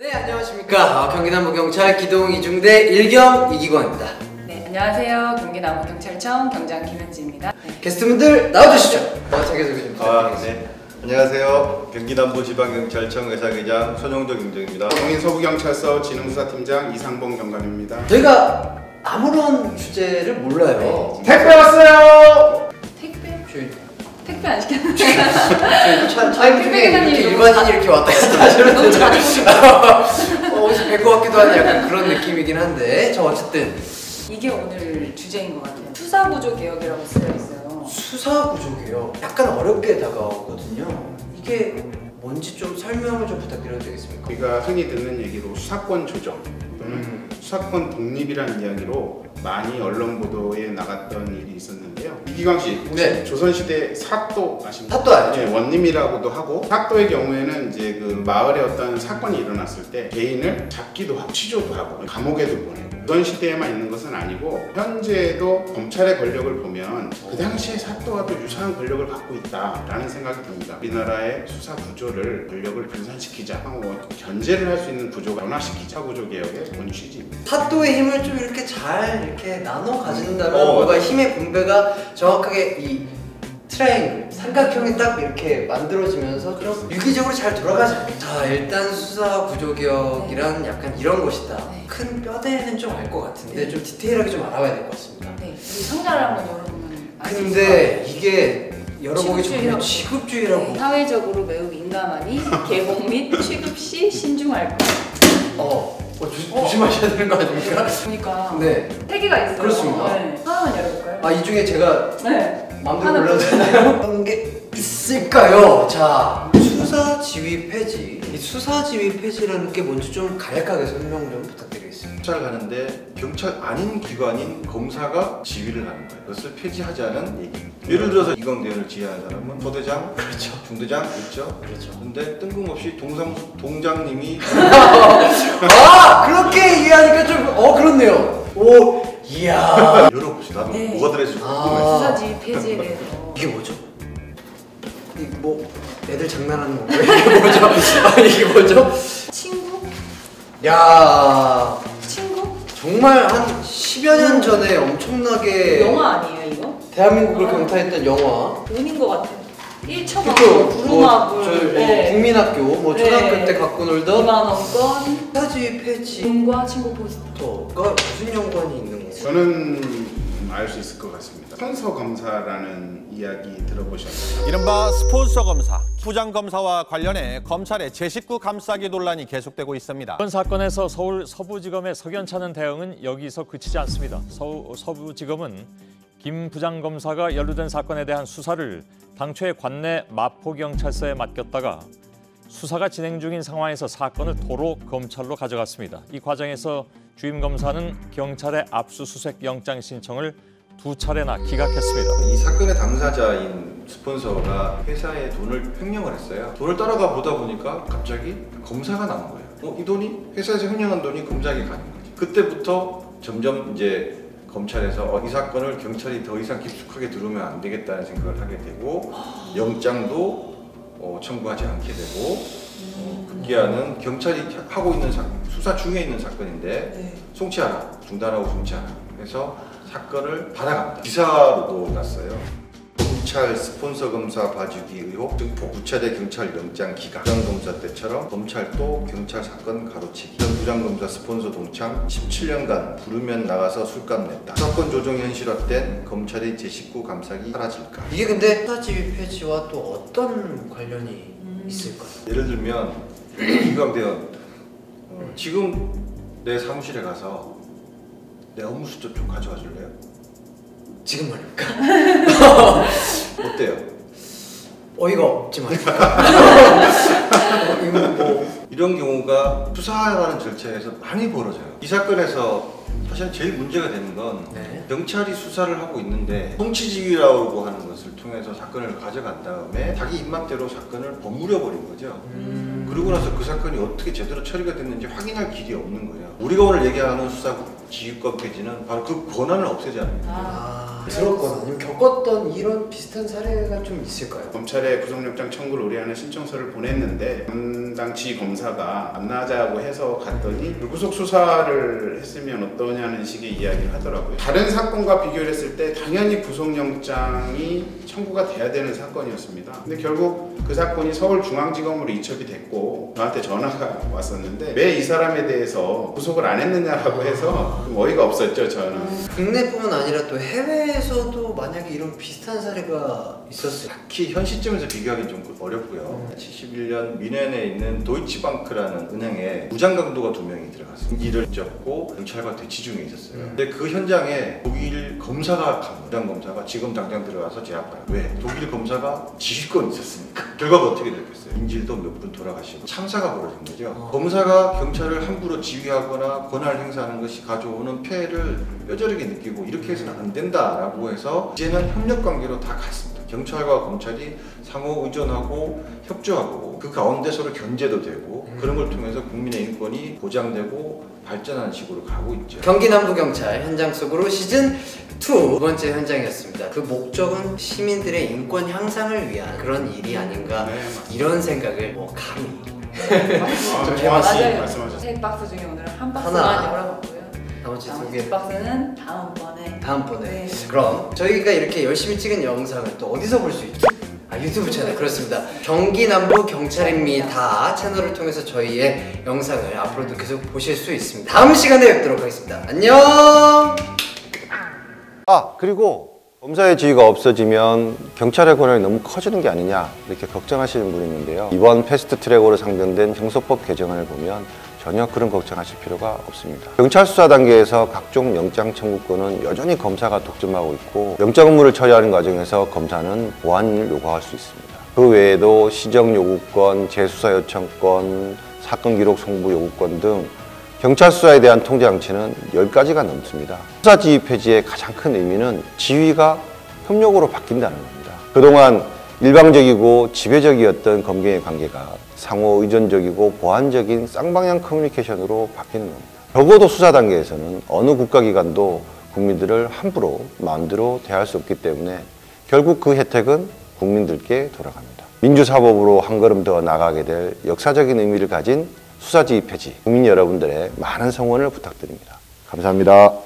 네, 안녕하십니까. 경기남부경찰 기동 이중대 1경 이기광입니다. 네, 안녕하세요. 경기남부경찰청 경장 김현지입니다. 네. 게스트분들 나와주시죠. 자기소개 좀 부탁드리겠습니다. 네. 안녕하세요. 경기남부지방경찰청 의사기장 손용덕 경장입니다. 경인서부경찰서 진흥수사팀장 이상봉 경관입니다. 저희가 아무런 주제를 몰라요. 택배 왔어요! 택배? 저희 택배 안 시켰는데. 차임 중에 이렇게 일반인이 이렇게 왔다 갔다 하시는 너무 잘 어디서 뵌 것 같기도 한 약간 그런 느낌이긴 한데 어쨌든 이게 오늘 주제인 것 같아요. 수사구조 개혁이라고 쓰여 있어요. 수사구조개요. 약간 어렵게 다가오거든요. 이게 뭔지 좀 설명을 좀 부탁드려도 되겠습니까? 우리가 흔히 듣는 얘기로 수사권 조정 또는 수사권 독립이라는 이야기로 많이 언론 보도에 나갔던 일이 있었는데요. 이기광 씨, 혹시 네. 조선시대 사또 아십니까? 사또 알죠? 네, 원림이라고도 하고, 사또의 경우에는 이제 그 마을에 어떤 사건이 일어났을 때 개인을 잡기도 하고 취조도 하고 감옥에도 보내고. 조선시대에만 있는 것은 아니고 현재도 검찰의 권력을 보면 그 당시에 사또와도 유사한 권력을 갖고 있다라는 생각이 듭니다. 우리나라의 수사 구조를 권력을 분산시키자, 견제를 할 수 있는 구조가 변화시키자, 구조 개혁의 본 취지입니다. 사또의 힘을 좀 이렇게 잘 이렇게 나눠 가진다면 뭔가 힘의 분배가 정확하게 이 트라이앵글, 삼각형이 딱 이렇게 만들어지면서 좀 유기적으로 잘 돌아가자. 자, 일단 수사 구조 개혁이란 약간 이런 것이다. 네. 큰 뼈대는 좀 알 것 같은데 좀 디테일하게 좀 알아봐야 될 것 같습니다. 네, 이 상자를 한번 열어보면 아실 근데 이게 열어보기 전에 취급주의라고. 취급주의라고. 네, 사회적으로 매우 민감하니 개봉 및 취급 시 신중할 것. 조심하셔야 되는 거 아닙니까? 보니까 네. 세 개가 있어요. 그렇습니다. 네. 하나만 열어볼까요? 이 중에 제가 네. 마음대로 하나 골라도 되나요? 어떤 게 있을까요? 자, 수사 지휘 폐지. 이 수사 지휘 폐지라는 게 뭔지 좀 간략하게 설명 좀 부탁드리겠습니다. 경찰 가는데 경찰 아닌 기관인 검사가 지휘를 하는 거예요. 그것을 폐지하자는 얘기입니다. 예를 들어서 이광대원을 지휘하는 사람은 소대장, 그렇죠. 중대장 있죠. 그렇죠. 근데 뜬금없이 동장님이 그렇게 이해하니까 좀 그렇네요. 오, 이야. 열어보시. 나도 네. 뭐가 들어있을지 궁금해서. 수사지 폐지에 대해서. 이게 뭐죠? 이게 뭐 애들 장난하는 건가요? 이게 뭐죠? 이게 뭐죠? 친구? 야, 친구? 정말 한 10여 년 전에 엄청나게 영화 아니에요 이거? 대한민국을 강타했던 영화. 은인 것 같아. 1천 원, 그쵸? 부루마블, 네. 국민학교, 초등학교 네. 때 갖고 놀던 2만 원권, 사지 폐지 은과 친구 포스터. 가 무슨 연관이 있는 거죠? 저는 알 수 있을 것 같습니다. 스폰서 검사라는 이야기 들어보셨나요? 이른바 스폰서 검사, 부장 검사와 관련해 검찰의 제19 감싸기 논란이 계속되고 있습니다. 이번 사건에서 서울 서부지검의 석연찮은 대응은 여기서 그치지 않습니다. 서부지검은 김 부장검사가 연루된 사건에 대한 수사를 당초에 관내 마포경찰서에 맡겼다가 수사가 진행 중인 상황에서 사건을 도로 검찰로 가져갔습니다. 이 과정에서 주임 검사는 경찰의 압수수색 영장 신청을 2차례나 기각했습니다. 이 사건의 당사자인 스폰서가 회사에 돈을 횡령을 했어요. 돈을 따라가 보다 보니까 갑자기 검사가 나온 거예요. 이 돈이 회사에서 횡령한 돈이 검사에게 가는 거죠. 그때부터 점점 이제 검찰에서 이 사건을 경찰이 더 이상 깊숙하게 들어오면 안 되겠다는 생각을 하게 되고 영장도 청구하지 않게 되고 급기야는 경찰이 하고 있는 수사 중에 있는 사건인데 송치하라, 중단하고 송치하라 해서 사건을 받아갑니다. 기사로도 났어요. 검찰 스폰서 검사 봐주기 의혹 증폭, 구차대 경찰 영장 기각. 부장검사 때처럼 검찰도 경찰 사건 가로치기. 전 부장검사 스폰서 동창 17년간 부르면 나가서 술값 냈다. 사건 조정 현실화된 검찰의 제19 감싸기 사라질까? 이게 근데 수사지휘 폐지와 또 어떤 관련이 있을까요? 예를 들면 이광대원 지금 내 사무실에 가서 내 업무 수첩 좀 가져와 줄래요? 지금 말입니까? 어때요? 어이가 없지 말입니까? 이거 뭐 이런 경우가 수사라는 절차에서 많이 벌어져요. 이 사건에서 사실 제일 문제가 되는 건 경찰이 수사를 하고 있는데 송치지휘라고 하는 것을 통해서 사건을 가져간 다음에 자기 입맛대로 사건을 버무려 버린 거죠. 그러고 나서 그 사건이 어떻게 제대로 처리가 됐는지 확인할 길이 없는 거예요. 우리가 오늘 얘기하는 수사 지휘권 폐지는 바로 그 권한을 없애자는 거예요. 들었거나 아니면 겪었던 이런 비슷한 사례가 좀 있을까요? 검찰에 구속영장 청구를 의뢰하는 신청서를 보냈는데 담당 지검사가 만나자고 해서 갔더니 불구속 수사를 했으면 어떠냐는 식의 이야기를 하더라고요. 다른 사건과 비교를 했을 때 당연히 구속영장이 청구가 돼야 되는 사건이었습니다. 근데 결국 그 사건이 서울중앙지검으로 이첩이 됐고 저한테 전화가 왔었는데 왜 이 사람에 대해서 구속을 안 했느냐라고 해서 좀 어이가 없었죠, 저는. 국내뿐만 아니라 또 해외에서도 만약에 이런 비슷한 사례가 있었어요. 특히 현 시점에서 비교하기 좀 어렵고요. 71년 미넨에 있는 도이치방크라는 은행에 무장 강도가 2명이 들어갔어요. 인기를 잡고 경찰과 대치 중에 있었어요. 근데 그 현장에 독일 검사가 갑니다. 무장 검사가 지금 당장 들어가서 제압하라. 왜? 독일 검사가 지휘권이 있었으니까. 결과가 어떻게 됐겠어요? 인질도 몇 분 돌아가시고 참사가 벌어진 거죠. 검사가 경찰을 함부로 지휘하거나 권한을 행사하는 것이 가져오는 폐해를 뼈저리게 느끼고 이렇게 해서는 안 된다라고 해서 이제는 협력 관계로 다 갔습니다. 경찰과 검찰이 상호 의존하고 협조하고 그 가운데 서로 견제도 되고 그런 걸 통해서 국민의 인권이 보장되고 발전하는 식으로 가고 있죠. 경기 남부경찰 현장 속으로 시즌 2 두 번째 현장이었습니다. 그 목적은 시민들의 인권 향상을 위한 그런 일이 아닌가 이런 생각을 감히 좀 맞아요. 말씀하셨어요. 세 박스 중에 오늘은 한 하나. 박스만 열어봤고요. 나머지 두 나머지 개 두 박스는 다음번에. 네. 그럼 저희가 이렇게 열심히 찍은 영상을 또 어디서 볼 수 있죠? 유튜브 채널 그렇습니다. 경기 남부 경찰입니다 채널을 통해서 저희의 영상을 앞으로도 계속 보실 수 있습니다. 다음 시간에 뵙도록 하겠습니다. 안녕. 그리고 검사의 지위가 없어지면 경찰의 권한이 너무 커지는 게 아니냐 이렇게 걱정하시는 분이 있는데요. 이번 패스트트랙으로 상정된 형소법 개정안을 보면 전혀 그런 걱정하실 필요가 없습니다. 경찰 수사 단계에서 각종 영장 청구권은 여전히 검사가 독점하고 있고 영장 업무를 처리하는 과정에서 검사는 보완을 요구할 수 있습니다. 그 외에도 시정 요구권, 재수사 요청권, 사건 기록 송부 요구권 등 경찰 수사에 대한 통제 장치는 10가지가 넘습니다. 수사 지휘 폐지의 가장 큰 의미는 지휘가 협력으로 바뀐다는 겁니다. 그동안 일방적이고 지배적이었던 검경의 관계가 상호 의존적이고 보완적인 쌍방향 커뮤니케이션으로 바뀌는 겁니다. 적어도 수사 단계에서는 어느 국가기관도 국민들을 함부로 마음대로 대할 수 없기 때문에 결국 그 혜택은 국민들께 돌아갑니다. 민주사법으로 한 걸음 더 나가게 될 역사적인 의미를 가진 수사지휘 폐지, 국민 여러분들의 많은 성원을 부탁드립니다. 감사합니다.